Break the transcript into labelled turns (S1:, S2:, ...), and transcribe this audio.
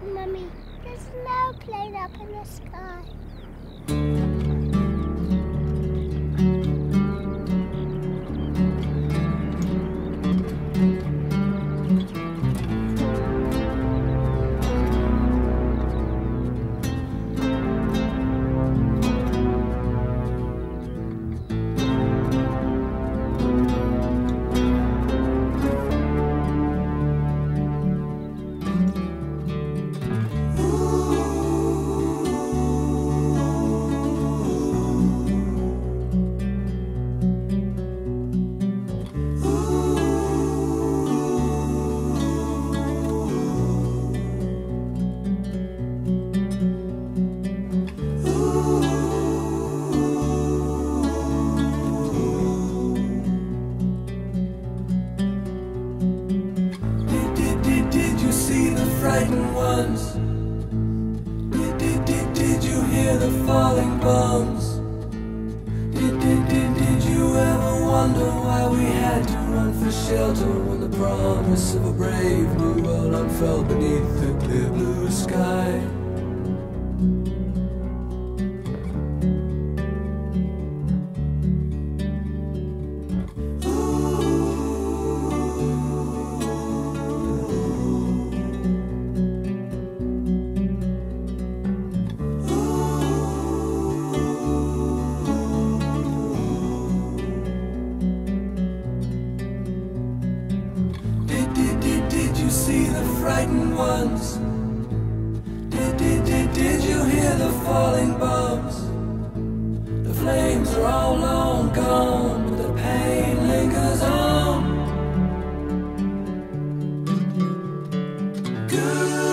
S1: Mummy, there's no plane up in the sky.
S2: Frightened ones. Did you hear the falling bombs? Did you ever wonder why we had to run for shelter when the promise of a brave new world unfurled beneath the clear blue sky? Did you see the frightened ones? Did you hear the falling bombs? The flames are all long gone, but the pain lingers on. Good.